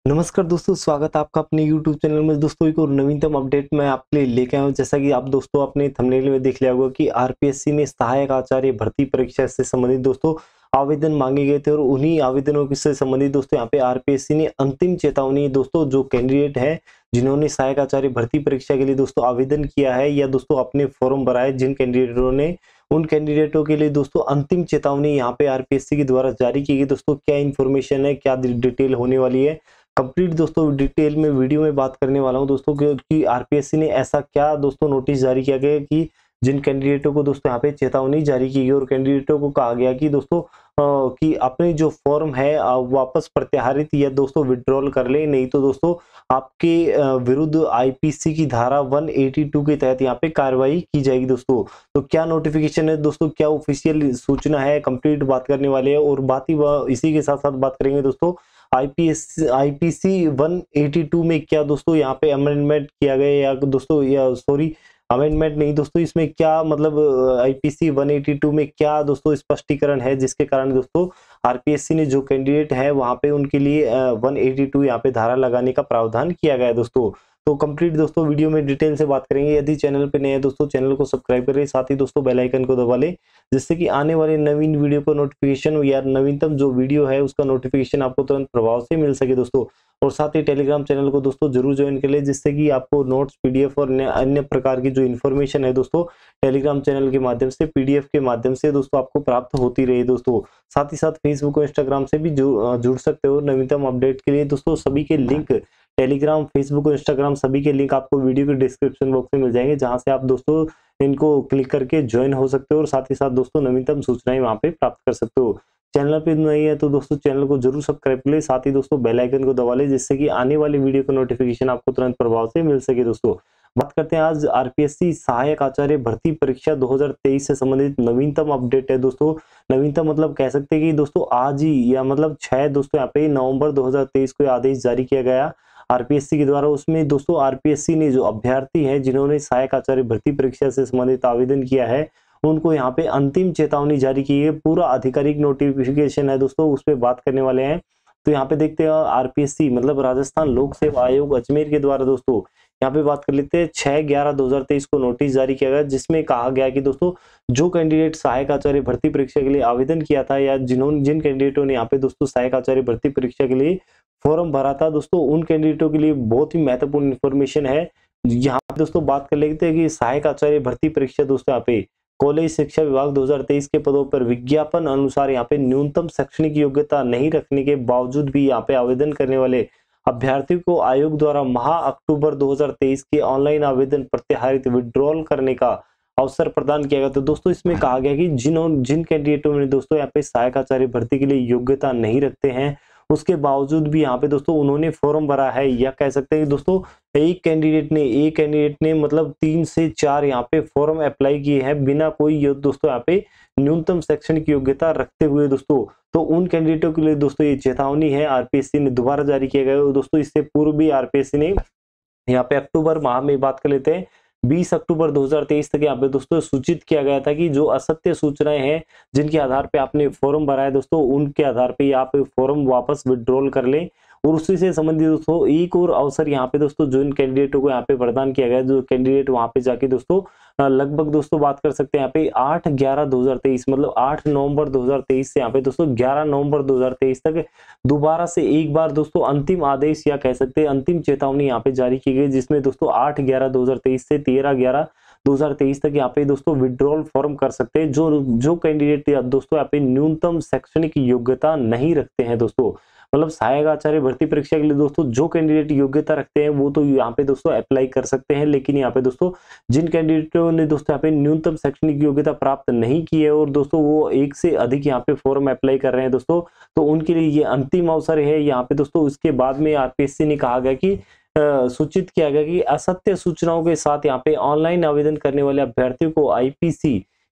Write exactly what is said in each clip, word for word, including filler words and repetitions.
नमस्कार दोस्तों, स्वागत है आपका अपने यूट्यूब चैनल में। दोस्तों एक और नवीनतम अपडेट मैं आपके लिए लेके आया हूँ। जैसा कि आप दोस्तों अपने थंबनेल में देख लिया होगा कि आरपीएससी में सहायक आचार्य भर्ती परीक्षा से संबंधित दोस्तों आवेदन मांगे गए थे और उन्हीं आवेदनों से संबंधित दोस्तों यहाँ पे आरपीएससी ने अंतिम चेतावनी दोस्तों जो कैंडिडेट है जिन्होंने सहायक आचार्य भर्ती परीक्षा के लिए दोस्तों आवेदन किया है या दोस्तों अपने फॉर्म भरा है, जिन कैंडिडेटों ने उन कैंडिडेटों के लिए दोस्तों अंतिम चेतावनी यहाँ पे आरपीएससी के द्वारा जारी की गई। दोस्तों क्या इन्फॉर्मेशन है, क्या डिटेल होने वाली है, कंप्लीट दोस्तों डिटेल में वीडियो में बात करने वाला हूं दोस्तों कि आरपीएससी ने ऐसा क्या दोस्तों नोटिस जारी किया गया कि जिन कैंडिडेटों को दोस्तों यहाँ पे चेतावनी जारी की गई और कैंडिडेटों को कहा गया कि दोस्तों अ, कि अपने जो फॉर्म है अ, वापस प्रत्याहरित या दोस्तों विड्रॉल कर ले, नहीं तो दोस्तों आपके अ, विरुद्ध आईपीसी की धारा एक सौ बयासी के तहत यहाँ पे कार्रवाई की जाएगी। दोस्तों तो क्या नोटिफिकेशन है दोस्तों, क्या ऑफिशियल सूचना है, कंप्लीट बात करने वाले हैं और बात ही इसी के साथ साथ बात करेंगे दोस्तों आईपीएस आईपीसी एक सौ बयासी में क्या दोस्तों यहाँ पे अमेंडमेंट किया गया या दोस्तों या सॉरी अमेंडमेंट नहीं दोस्तों, इसमें क्या मतलब आईपीसी एक सौ बयासी में क्या दोस्तों स्पष्टीकरण है जिसके कारण दोस्तों आरपीएससी ने जो कैंडिडेट है वहां पे उनके लिए एक सौ बयासी यहाँ पे धारा लगाने का प्रावधान किया गया है। दोस्तों तो कंप्लीट दोस्तों वीडियो में डिटेल से बात करेंगे। यदि चैनल पे नए हैं दोस्तों चैनल को सब्सक्राइब करें, साथ ही दोस्तों बेल आइकन को दबा लें जिससे कि आने वाले नवीन वीडियो का नोटिफिकेशन या नवीनतम जो वीडियो है उसका नोटिफिकेशन आपको तुरंत प्रभाव से मिल सके दोस्तों। और साथ ही टेलीग्राम चैनल को दोस्तों जरूर ज्वाइन कर ले जिससे कि आपको नोट्स, पीडीएफ और अन्य प्रकार की जो इन्फॉर्मेशन है दोस्तों टेलीग्राम चैनल के माध्यम से, पीडीएफ के माध्यम से दोस्तों आपको प्राप्त होती रहे। दोस्तों साथ ही साथ फेसबुक और इंस्टाग्राम से भी जुड़ सकते हो नवीनतम अपडेट के लिए। दोस्तों सभी के लिंक टेलीग्राम, फेसबुक और इंस्टाग्राम सभी के लिंक आपको वीडियो के डिस्क्रिप्शन बॉक्स में मिल जाएंगे, जहां से आप दोस्तों इनको क्लिक करके ज्वाइन हो सकते हो और साथ ही साथ दोस्तों नवीनतम सूचनाएं वहां पे प्राप्त कर सकते हो। चैनल पे नहीं है तो दोस्तों चैनल को जरूर सब्सक्राइब कर ले, साथ ही दोस्तों बेल आइकन को दबा ले जिससे कि आने वाली वीडियो का नोटिफिकेशन आपको तुरंत प्रभाव से मिल सके। दोस्तों बात करते हैं आज आरपीएससी सहायक आचार्य भर्ती परीक्षा दो हज़ार तेईस से संबंधित नवीनतम अपडेट है। दोस्तों नवीनतम मतलब कह सकते हैं कि दोस्तों आज ही या मतलब छह दोस्तों यहाँ पे नवंबर दो हज़ार तेईस को आदेश जारी किया गया आरपीएससी के द्वारा। उसमें दोस्तों आरपीएससी ने जो अभ्यर्थी हैं जिन्होंने सहायक आचार्य भर्ती परीक्षा से संबंधित आवेदन किया है उनको यहाँ पे अंतिम चेतावनी जारी की है। पूरा आधिकारिक नोटिफिकेशन है दोस्तों, उस पर बात करने वाले हैं। तो यहाँ पे देखते हैं आरपीएससी मतलब राजस्थान लोक सेवा आयोग अजमेर के द्वारा दोस्तों यहाँ पे बात कर लेते हैं छह ग्यारह दो हजार तेईस को नोटिस जारी किया गया जिसमें कहा गया कि दोस्तों जो कैंडिडेट सहायक आचार्य भर्ती परीक्षा के लिए आवेदन किया था या जिन्होंने जिन कैंडिडेटों ने यहाँ पे दोस्तों सहायक आचार्य भर्ती परीक्षा के लिए फॉर्म भरा था दोस्तों उन कैंडिडेटों के लिए बहुत ही महत्वपूर्ण इंफॉर्मेशन है। यहाँ पे दोस्तों बात कर लेते हैं कि सहायक आचार्य भर्ती परीक्षा दोस्तों यहाँ पे कॉलेज शिक्षा विभाग दो हज़ार तेईस के पदों पर विज्ञापन अनुसार यहाँ पे न्यूनतम शैक्षणिक योग्यता नहीं रखने के बावजूद भी यहाँ पे आवेदन करने वाले अभ्यर्थियों को आयोग द्वारा माह अक्टूबर दो हज़ार तेईस के ऑनलाइन आवेदन प्रत्याहरित विड्रॉल करने का अवसर प्रदान किया गया। तो दोस्तों इसमें कहा गया कि जिन्हों जिन कैंडिडेटों ने दोस्तों यहाँ पे सहायक आचार्य भर्ती के लिए योग्यता नहीं रखते हैं उसके बावजूद भी यहाँ पे दोस्तों उन्होंने फॉर्म भरा है, या कह सकते हैं दोस्तों एक कैंडिडेट ने एक कैंडिडेट ने मतलब तीन से चार यहाँ पे फॉर्म अप्लाई किए हैं बिना कोई दोस्तों यहाँ पे न्यूनतम शैक्षणिक योग्यता रखते हुए। दोस्तों तो उन कैंडिडेटों के लिए दोस्तों ये चेतावनी है आरपीएससी ने दोबारा जारी किया गया है। दोस्तों इससे पूर्व भी आरपीएससी ने यहाँ पे अक्टूबर माह में बात कर लेते हैं बीस अक्टूबर दो हज़ार तेईस तक यहाँ पे दोस्तों सूचित किया गया था कि जो असत्य सूचनाएं हैं जिनके आधार पे आपने फॉर्म भरा है दोस्तों उनके आधार पे आप फॉर्म वापस विड्रॉल कर लें। और उसी से संबंधित दोस्तों एक और अवसर यहाँ पे दोस्तों जो इन कैंडिडेटों को यहाँ पे प्रदान किया गया, जो कैंडिडेट वहां पे जाके दोस्तों लगभग दोस्तों बात कर सकते हैं यहाँ पे आठ ग्यारह दो हज़ार तेईस मतलब आठ नवंबर दो हज़ार तेईस से यहाँ पे दोस्तों ग्यारह नवंबर दो हज़ार तेईस तक दोबारा से एक बार दोस्तों अंतिम आदेश या कह सकते हैं अंतिम चेतावनी यहाँ पे जारी की गई, जिसमें दोस्तों आठ ग्यारह दो हज़ार तेईस से तेरह ग्यारह दो हज़ार तेईस तक यहाँ पे दोस्तों विड्रॉल फॉर्म कर सकते हैं जो जो कैंडिडेट दोस्तों यहाँ पे न्यूनतम शैक्षणिक योग्यता नहीं रखते हैं। दोस्तों मतलब सहायक आचार्य भर्ती परीक्षा के लिए दोस्तों जो कैंडिडेट योग्यता रखते हैं वो तो यहाँ पे दोस्तों अप्लाई कर सकते हैं, लेकिन यहाँ पे दोस्तों जिन कैंडिडेटों ने दोस्तों यहाँ पे न्यूनतम शैक्षणिक योग्यता प्राप्त नहीं की है और दोस्तों वो एक से अधिक यहाँ पे फॉर्म अप्लाई कर रहे हैं दोस्तों, तो उनके लिए ये अंतिम अवसर है यहाँ पे दोस्तों। उसके बाद में आरपीएससी ने कहा गया कि सूचित किया गया कि असत्य सूचनाओं के साथ यहाँ पे ऑनलाइन आवेदन करने वाले अभ्यर्थियों को आईपीसी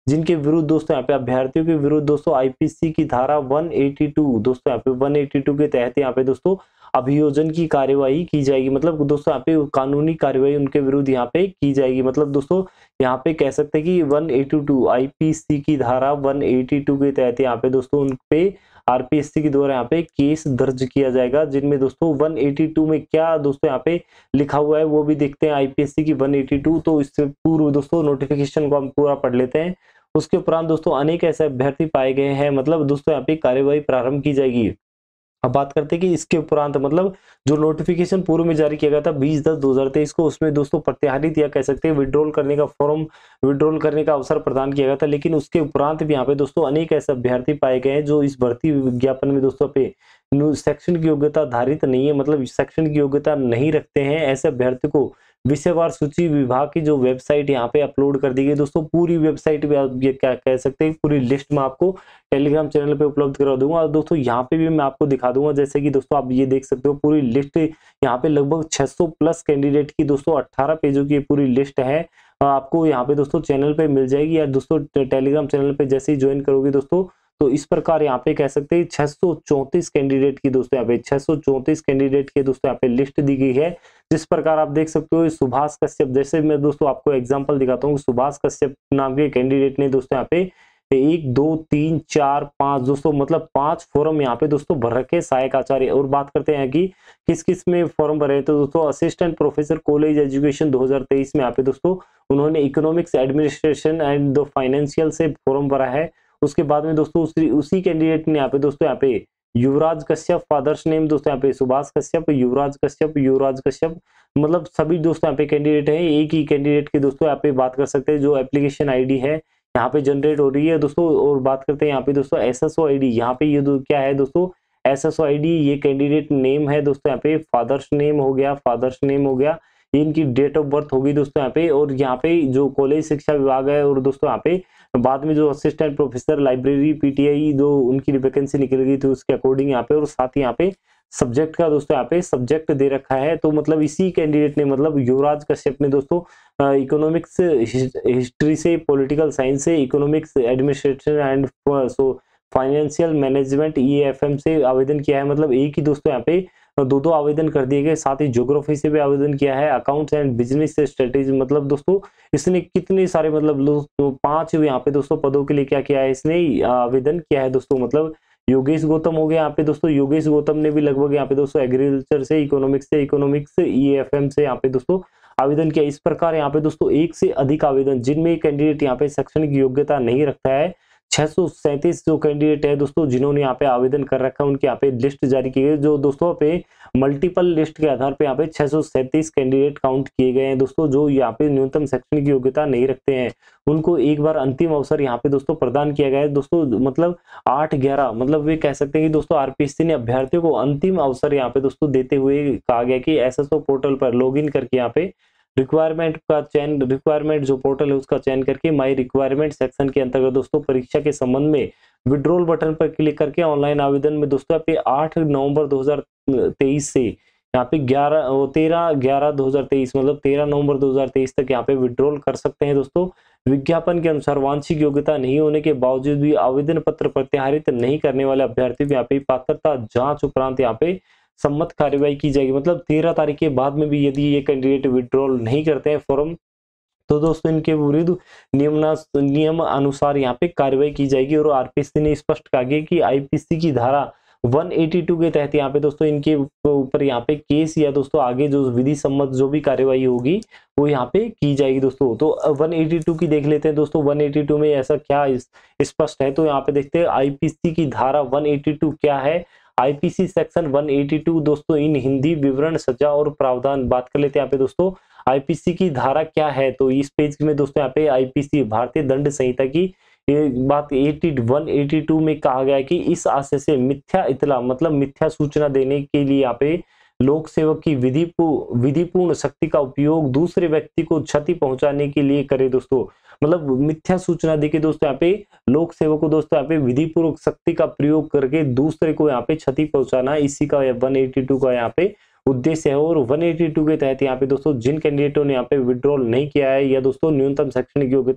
जिनके विरुद्ध दोस्तों यहाँ पे अभ्यर्थियों के विरुद्ध दोस्तों आईपीसी की धारा एक सौ बयासी दोस्तों यहाँ पे एक सौ बयासी के तहत यहाँ पे दोस्तों अभियोजन की कार्यवाही की जाएगी। मतलब दोस्तों यहाँ पे कानूनी कार्यवाही उनके विरुद्ध यहाँ पे की जाएगी। मतलब दोस्तों यहाँ पे कह सकते हैं कि एक सौ बयासी आईपीसी की धारा एक सौ बयासी के तहत यहाँ पे दोस्तों उन पे आरपीएससी के द्वारा यहाँ पे केस दर्ज किया जाएगा, जिनमें दोस्तों एक सौ बयासी में क्या दोस्तों यहाँ पे लिखा हुआ है वो भी देखते हैं आईपीएससी की एक सौ बयासी। तो इससे पूर्व दोस्तों नोटिफिकेशन को हम पूरा पढ़ लेते हैं। उसके उपरांत दोस्तों अनेक ऐसे अभ्यर्थी पाए गए हैं, मतलब दोस्तों यहाँ पे कार्यवाही प्रारंभ की जाएगी। अब बात करते हैं कि इसके उपरांत मतलब जो नोटिफिकेशन पूर्व में जारी किया गया था बीस दस दो हज़ार तेईस को, उसमें दोस्तों प्रत्याहरित या कह सकते हैं विड्रॉल करने का फॉर्म विड्रॉल करने का अवसर प्रदान किया गया था। लेकिन उसके उपरांत भी यहाँ पे दोस्तों अनेक ऐसे अभ्यर्थी पाए गए हैं जो इस भर्ती विज्ञापन में दोस्तों पे शैक्षणिक योग्यता धारित नहीं है, मतलब शैक्षणिक योग्यता नहीं रखते हैं। ऐसे अभ्यर्थी को विषयवार सूची विभाग की जो वेबसाइट यहाँ पे अपलोड कर दी गई दोस्तों। पूरी वेबसाइट पे आप ये क्या कह सकते हैं, पूरी लिस्ट में आपको टेलीग्राम चैनल पे उपलब्ध करा दूंगा। और दोस्तों यहाँ पे भी मैं आपको दिखा दूंगा, जैसे कि दोस्तों आप ये देख सकते हो पूरी लिस्ट यहाँ पे लगभग छह सौ प्लस कैंडिडेट की दोस्तों अठारह पेजों की पूरी लिस्ट है। आपको यहाँ पे दोस्तों चैनल पे मिल जाएगी, या दोस्तों टेलीग्राम चैनल पे जैसे ही ज्वाइन करोगे दोस्तों तो इस प्रकार यहाँ पे कह सकते हैं छह सौ चौंतीस कैंडिडेट की दोस्तों यहाँ पे छह सौ चौंतीस कैंडिडेट के दोस्तों यहाँ पे लिस्ट दी गई है। जिस प्रकार आप देख सकते हो सुभाष कश्यप, जैसे मैं दोस्तों आपको एग्जांपल दिखाता हूँ। सुभाष कश्यप नाम के कैंडिडेट ने दोस्तों यहाँ पे एक दो तीन चार पांच दोस्तों मतलब पांच फॉर्म यहाँ पे दोस्तों भर रखे सहायक आचार्य। और बात करते हैं कि किस किस में फॉर्म भरे, तो दोस्तों असिस्टेंट प्रोफेसर कॉलेज एजुकेशन दो हज़ार तेईस में यहाँ पे दोस्तों उन्होंने economics administration and the financial से फॉर्म भरा है। उसके बाद में दोस्तों उसी उसी कैंडिडेट ने यहाँ पे दोस्तों यहाँ पे युवराज कश्यप, फादर्स नेम दोस्तों यहाँ पे सुभाष कश्यप, युवराज कश्यप, युवराज कश्यप, मतलब सभी दोस्तों यहाँ पे कैंडिडेट हैं। एक ही कैंडिडेट की दोस्तों यहाँ पे बात कर सकते हैं जो एप्लीकेशन आईडी है यहाँ पे जनरेट हो रही है दोस्तों। और बात करते हैं यहाँ पे दोस्तों एसएसओ आईडी, यहाँ पे ये दो क्या है दोस्तों एसएसओ आईडी, ये कैंडिडेट नेम है दोस्तों यहाँ पे फादर्स नेम हो गया, फादर्स नेम हो गया, इनकी डेट ऑफ बर्थ होगी दोस्तों यहाँ पे। और यहाँ पे जो कॉलेज शिक्षा विभाग है और दोस्तों यहाँ पे बाद में जो असिस्टेंट प्रोफेसर लाइब्रेरी पीटीआई जो उनकी वैकेंसी निकल गई थी उसके अकॉर्डिंग यहाँ पे, और साथ ही यहाँ पे सब्जेक्ट का दोस्तों यहाँ पे सब्जेक्ट दे रखा है। तो मतलब इसी कैंडिडेट ने मतलब युवराज कश्यप ने दोस्तों इकोनॉमिक्स हिस्ट्री से, पॉलिटिकल साइंस से, economics administration and so financial management E F M से आवेदन किया है। मतलब एक ही दोस्तों यहाँ पे दो दो आवेदन कर दिए गए। साथ ही ज्योग्राफी से भी आवेदन किया है, अकाउंट्स एंड बिजनेस स्ट्रेटेजी, मतलब दोस्तों इसने कितने सारे मतलब पांच यहाँ पे दोस्तों पदों के लिए क्या किया है, इसने आवेदन किया है दोस्तों। मतलब योगेश गौतम हो गया यहाँ पे दोस्तों, योगेश गौतम ने भी लगभग यहाँ पे दोस्तों एग्रीकल्चर से, इकोनॉमिक्स से, इकोनॉमिक्स ई एफ एम से यहाँ पे दोस्तों आवेदन किया। इस प्रकार यहाँ पे दोस्तों एक से अधिक आवेदन, जिनमें कैंडिडेट यहाँ पे शैक्षणिक योग्यता नहीं रखता है, छह सौ सैंतीस जो कैंडिडेट है दोस्तों जिन्होंने यहाँ पे आवेदन कर रखा है, उनके यहाँ पे लिस्ट जारी की गई, जो दोस्तों पे मल्टीपल लिस्ट के आधार पे यहाँ पे छह सौ सैंतीस कैंडिडेट काउंट किए गए हैं दोस्तों, जो यहाँ पे न्यूनतम शैक्षणिक योग्यता नहीं रखते हैं। उनको एक बार अंतिम अवसर यहाँ पे दोस्तों प्रदान किया गया है दोस्तों। मतलब आठ ग्यारह मतलब वे कह सकते हैं कि दोस्तों आरपीएससी ने अभ्यर्थियों को अंतिम अवसर यहाँ पे दोस्तों देते हुए कहा गया कि एसएसओ पोर्टल पर लॉग इन करके यहाँ पे रिक्वायरमेंट का चयन, रिक्वायरमेंट जो पोर्टल है उसका चयन करके माई रिक्वायरमेंट सेक्शन के अंतर्गत दोस्तों परीक्षा के संबंध में विड्रॉल बटन पर क्लिक करके ऑनलाइन आवेदन में दोस्तों पे आठ नवंबर दो हज़ार तेईस से यहाँ पे ग्यारह तेरह ग्यारह दो हज़ार तेईस मतलब तेरह नवंबर दो हज़ार तेईस तक यहाँ पे विड्रॉल कर सकते हैं दोस्तों। विज्ञापन के अनुसार वांछित योग्यता नहीं होने के बावजूद भी आवेदन पत्र प्रत्याहरित नहीं करने वाले अभ्यर्थी यहाँ पे पात्रता जांच उपरांत यहाँ पे सम्मत कार्यवाही की जाएगी। मतलब तेरह तारीख के बाद में भी यदि ये कैंडिडेट विड्रॉल नहीं करते हैं फॉर्म, तो दोस्तों इनके विरुद्ध नियमना नियम अनुसार यहाँ पे कार्रवाई की जाएगी। और आरपीएससी ने स्पष्ट कहा गया कि आईपीसी की धारा एक सौ बयासी के तहत यहाँ पे दोस्तों इनके ऊपर यहाँ पे केस या दोस्तों आगे जो विधि सम्मत जो भी कार्यवाही होगी वो यहाँ पे की जाएगी दोस्तों। तो एक सौ बयासी की देख लेते हैं दोस्तों, एक सौ बयासी में ऐसा क्या स्पष्ट है, तो यहाँ पे देखते हैं आईपीसी की धारा एक सौ बयासी क्या है। आईपीसी सेक्शन एक सौ बयासी दोस्तों इन हिंदी विवरण सजा और प्रावधान बात कर लेते हैं यहाँ पे दोस्तों आईपीसी की धारा क्या है। तो इस पेज में दोस्तों यहाँ पे आईपीसी भारतीय दंड संहिता की ये बात एक सौ बयासी में कहा गया है कि इस आशय से मिथ्या इतला मतलब मिथ्या सूचना देने के लिए यहाँ पे लोक सेवक की विधि विधिपूर्ण शक्ति का उपयोग दूसरे व्यक्ति को क्षति पहुंचाने के लिए करे दोस्तों। मतलब मिथ्या सूचना देके दोस्तों यहाँ पे लोक सेवक को दोस्तों यहाँ पे विधिपूर्वक शक्ति का प्रयोग करके दूसरे को यहाँ पे क्षति पहुंचाना, इसी का एक सौ बयासी का यहाँ पे उद्देश्य है। और एक सौ बयासी के तहत यहाँ पे दोस्तों जिन कैंडिडेटों ने यहाँ पे विड्रॉल नहीं किया है या दोस्तों न्यूनतम शैक्षणिक योग्यता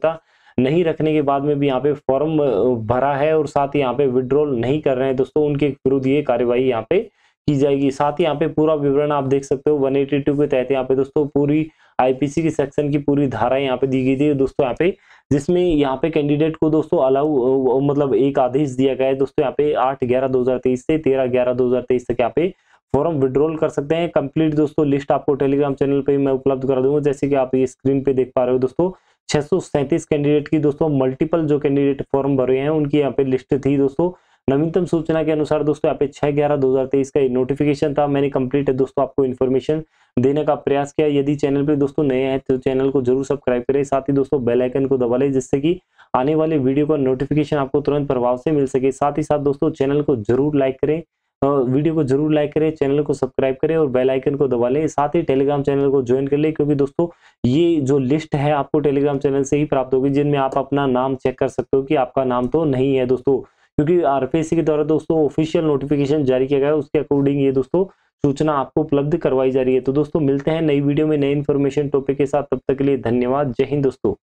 नहीं रखने के बाद में भी यहाँ पे फॉर्म भरा है और साथ ही यहाँ पे विड्रॉल नहीं कर रहे हैं दोस्तों, उनके विरुद्ध ये कार्यवाही यहाँ पे की जाएगी। साथ ही यहाँ पे पूरा विवरण आप देख सकते हो एक सौ बयासी के तहत यहाँ पे दोस्तों पूरी आईपीसी की सेक्शन की पूरी धारा यहाँ पे दी गई थी दोस्तों, यहाँ पे जिसमें यहाँ पे कैंडिडेट को दोस्तों अलाउ मतलब एक आदेश दिया गया है दोस्तों, यहाँ पे आठ ग्यारह दो हजार तेईस से तेरह ग्यारह दो हजार तेईस तक यहाँ पे फॉर्म विड्रॉल कर सकते हैं। कंप्लीट दोस्तों लिस्ट आपको टेलीग्राम चैनल पे मैं उपलब्ध करा दूंगा, जैसे कि आप ये स्क्रीन पे देख पा रहे हो दोस्तों। छह सौ सैंतीस कैंडिडेट की दोस्तों मल्टीपल जो कैंडिडेट फॉर्म भरे हैं उनकी यहाँ पे लिस्ट थी दोस्तों। नवीनतम सूचना के अनुसार दोस्तों यहाँ पे छह ग्यारह दो हजार तेईस का नोटिफिकेशन था। मैंने कंप्लीट है दोस्तों आपको इन्फॉर्मेशन देने का प्रयास किया। यदि चैनल पे दोस्तों नए हैं तो चैनल को जरूर सब्सक्राइब करें, साथ ही दोस्तों बेल आइकन को दबा लें जिससे कि आने वाले वीडियो का नोटिफिकेशन आपको तुरंत प्रभाव से मिल सके। साथ ही साथ दोस्तों चैनल को जरूर लाइक करें, वीडियो को जरूर लाइक करें, चैनल को सब्सक्राइब करें और बेल आइकन को दबा लें। साथ ही टेलीग्राम चैनल को ज्वाइन कर लें, क्योंकि दोस्तों ये जो लिस्ट है आपको टेलीग्राम चैनल से ही प्राप्त होगी, जिनमें आप अपना नाम चेक कर सकते हो कि आपका नाम तो नहीं है दोस्तों, क्योंकि आरपीएससी के द्वारा दोस्तों ऑफिशियल नोटिफिकेशन जारी किया गया है, उसके अकॉर्डिंग ये दोस्तों सूचना आपको उपलब्ध करवाई जा रही है। तो दोस्तों मिलते हैं नई वीडियो में नई इन्फॉर्मेशन टॉपिक के साथ, तब तक के लिए धन्यवाद। जय हिंद दोस्तों।